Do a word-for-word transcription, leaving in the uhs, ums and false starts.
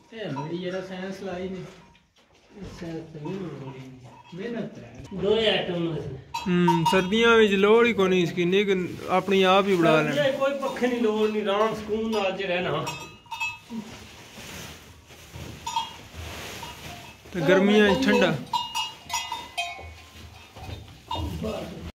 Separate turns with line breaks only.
सर्दियां विच लोड़ ही कोनी इसकी नहीं अपनी आप ही बढ़ा लेना
कोई पखे नहीं लोड़ नहीं आराम सुकून नाल च रहना
ते गर्मियां ठंडा